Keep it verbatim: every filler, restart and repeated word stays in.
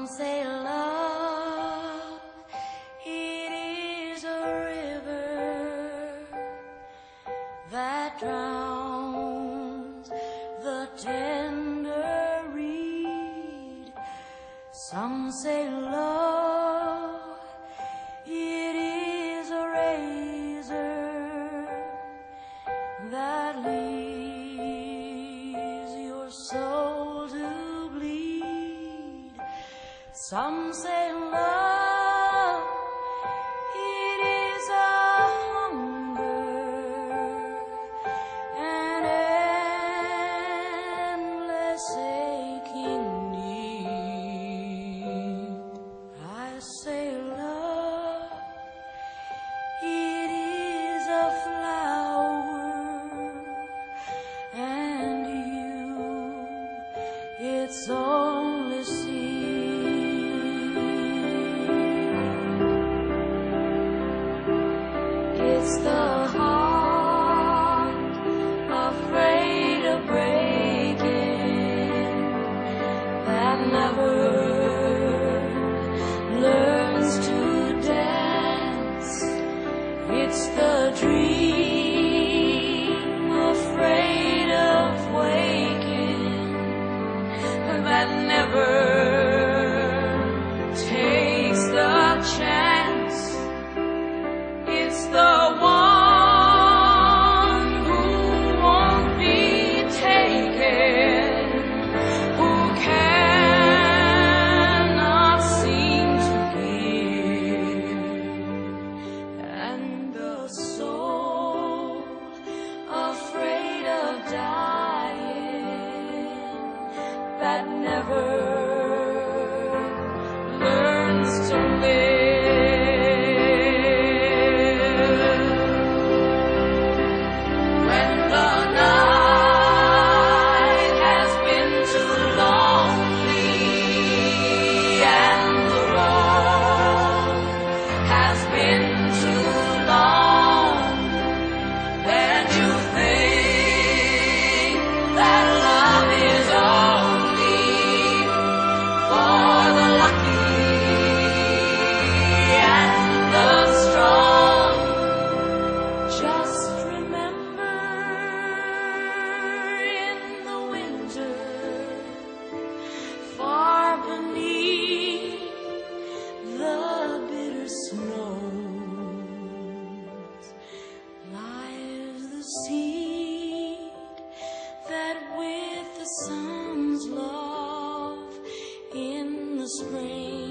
say love, it is a river that drowns the tender reed. Some say love, it is a razor that leaves your soul to bleed. Some say love, it is a hunger, an endless aching need. I say love, it is a flower, and you, its only seed. It's the heart afraid of breaking that never learns to dance. It's the dream afraid of waking that never takes the chance. It's the one who won't be taken, who cannot seem to give, and the soul afraid of dying that never learns to live. When the night has been too lonely and the road has been too long, then you think that love is only for the lucky and the strong. Just remember, in the winter, far beneath the bitter snows, lies the seed that with the sun's love in the spring